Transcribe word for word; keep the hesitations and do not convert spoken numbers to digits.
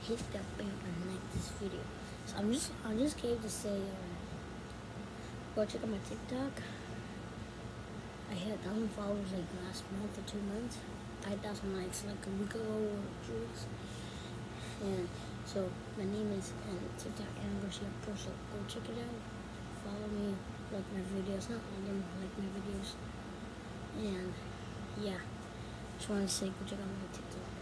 hit that bell and like this video. So I'm just I just came to say um, go check out my TikTok. I hit a thousand followers like last month or two months. Five thousand likes like a week ago or two weeks. And so my name is um, TikTok Aaron Garcia Pro. So go check it out. Follow me, like my videos. Not all of them, like my videos. And yeah, just want to say go check out my TikTok.